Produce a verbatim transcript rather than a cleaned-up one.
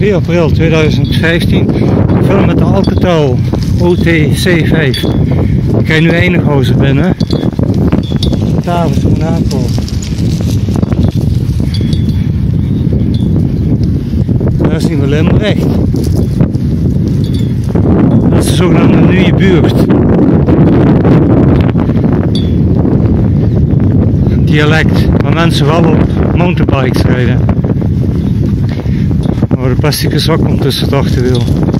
twee april tweeduizend vijftien. Ik film met de Alcatel O T C vijf. Ik ga nu Einighausen binnen. Daar is mijn aantal. Daar is niet meer Limburg. Dat is de zogenaamde nieuwe buurt. Dialect, waar mensen wel op mountainbikes rijden. Waar de plastic zak komt tussen het achterwiel.